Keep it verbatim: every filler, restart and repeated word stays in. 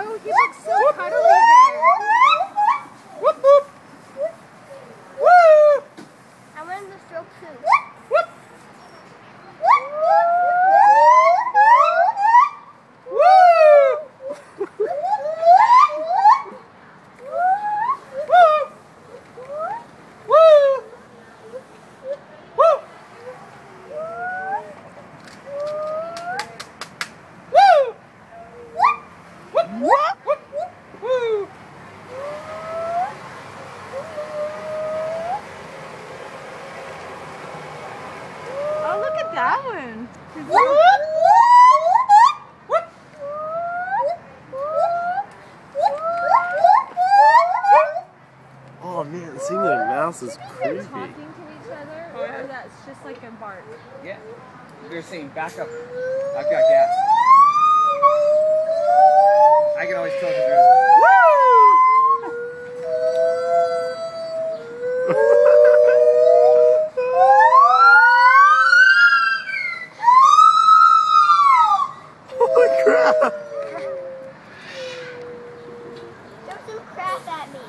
Oh, he looks so cuddly there. Whoop, whoop. Woo! I wanted to stroke too. Whoop. Oh, look at that one. Oh man, seeing their mouths is creepy. Talking to each other, or that's just like a bark? Yeah. They're saying, back up. I've got gas. I can always tell because they're... Holy crap! Throw some crap at me.